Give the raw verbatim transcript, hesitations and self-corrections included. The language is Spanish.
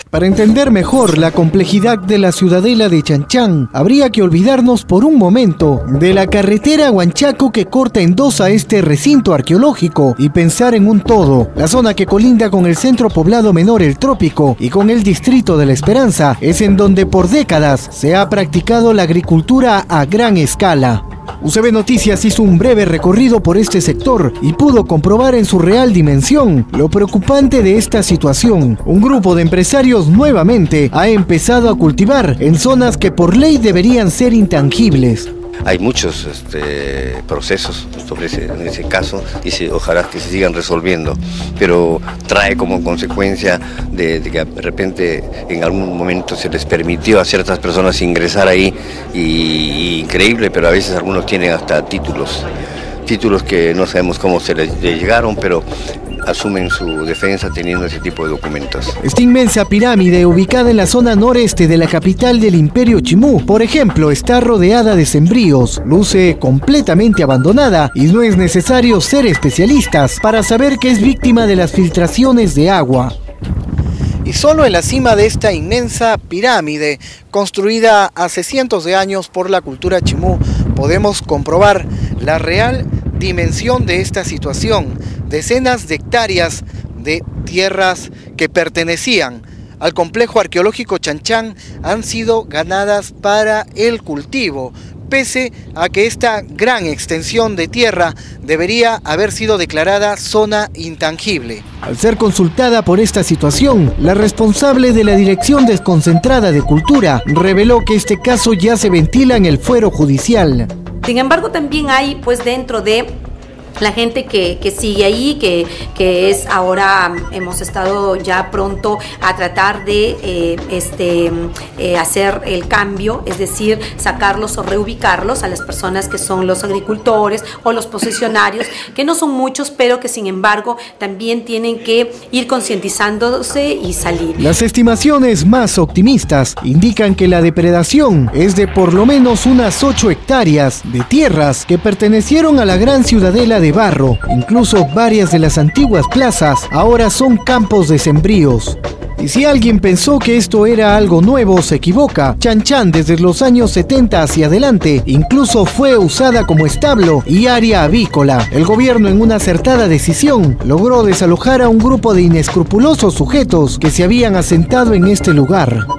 Para entender mejor la complejidad de la ciudadela de Chanchán, habría que olvidarnos por un momento de la carretera Huanchaco que corta en dos a este recinto arqueológico y pensar en un todo. La zona que colinda con el centro poblado menor El Trópico y con el distrito de La Esperanza es en donde por décadas se ha practicado la agricultura a gran escala. U C B Noticias hizo un breve recorrido por este sector y pudo comprobar en su real dimensión lo preocupante de esta situación. Un grupo de empresarios nuevamente ha empezado a cultivar en zonas que por ley deberían ser intangibles. Hay muchos este, procesos sobre ese, en ese caso y se, ojalá que se sigan resolviendo, pero trae como consecuencia de, de que de repente en algún momento se les permitió a ciertas personas ingresar ahí y, y increíble, pero a veces algunos tienen hasta títulos, títulos que no sabemos cómo se les llegaron, pero asumen su defensa teniendo ese tipo de documentos. Esta inmensa pirámide, ubicada en la zona noreste de la capital del Imperio Chimú, por ejemplo, está rodeada de sembríos, luce completamente abandonada y no es necesario ser especialistas para saber que es víctima de las filtraciones de agua. Y solo en la cima de esta inmensa pirámide, construida hace cientos de años por la cultura chimú, podemos comprobar la real dimensión de esta situación. Decenas de hectáreas de tierras que pertenecían al complejo arqueológico Chanchán han sido ganadas para el cultivo, pese a que esta gran extensión de tierra debería haber sido declarada zona intangible. Al ser consultada por esta situación, la responsable de la Dirección Desconcentrada de Cultura reveló que este caso ya se ventila en el fuero judicial. Sin embargo, también hay pues dentro de la gente que, que sigue ahí, que, que es ahora, hemos estado ya pronto a tratar de eh, este, eh, hacer el cambio, es decir, sacarlos o reubicarlos a las personas que son los agricultores o los posesionarios, que no son muchos, pero que sin embargo también tienen que ir concientizándose y salir. Las estimaciones más optimistas indican que la depredación es de por lo menos unas ocho hectáreas de tierras que pertenecieron a la gran ciudadela de barro. Incluso varias de las antiguas plazas ahora son campos de sembríos. Y si alguien pensó que esto era algo nuevo, se equivoca. Chanchán desde los años setenta hacia adelante incluso fue usada como establo y área avícola. El gobierno, en una acertada decisión, logró desalojar a un grupo de inescrupulosos sujetos que se habían asentado en este lugar.